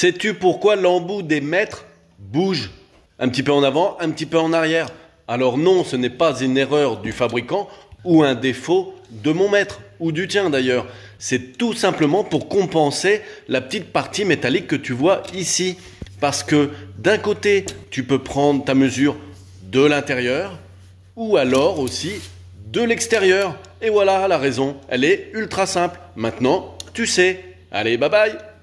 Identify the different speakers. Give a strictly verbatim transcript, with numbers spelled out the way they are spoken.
Speaker 1: Sais-tu pourquoi l'embout des mètres bouge? Un petit peu en avant, un petit peu en arrière. Alors non, ce n'est pas une erreur du fabricant ou un défaut de mon mètre, ou du tien d'ailleurs. C'est tout simplement pour compenser la petite partie métallique que tu vois ici. Parce que d'un côté, tu peux prendre ta mesure de l'intérieur ou alors aussi de l'extérieur. Et voilà la raison, elle est ultra simple. Maintenant, tu sais. Allez, bye bye!